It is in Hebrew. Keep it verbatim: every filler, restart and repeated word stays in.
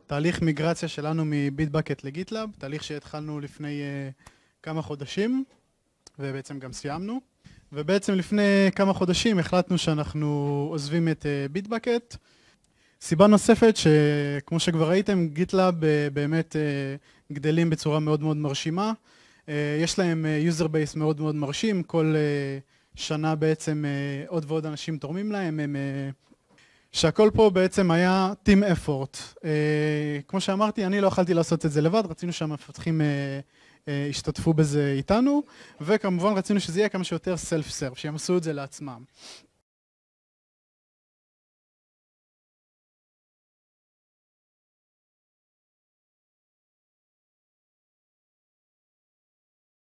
תהליך מיגרציה שלנו מביטבקט לגיטלאב, תהליך שהתחלנו לפני uh, כמה חודשים, ובעצם גם סיימנו. ובעצם לפני כמה חודשים החלטנו שאנחנו עוזבים את uh, ביטבקט. סיבה נוספת שכמו שכבר ראיתם, גיטלאב uh, באמת uh, גדלים בצורה מאוד מאוד מרשימה. Uh, יש להם uh, user base מאוד מאוד מרשים, כל uh, שנה בעצם uh, עוד ועוד אנשים תורמים להם, הם... Uh, שהכל פה בעצם היה team effort. Uh, כמו שאמרתי, אני לא יכולתי לעשות את זה לבד, רצינו שהמפתחים uh, uh, השתתפו בזה איתנו, וכמובן רצינו שזה יהיה כמה שיותר self-serve, שהם עשו את זה לעצמם.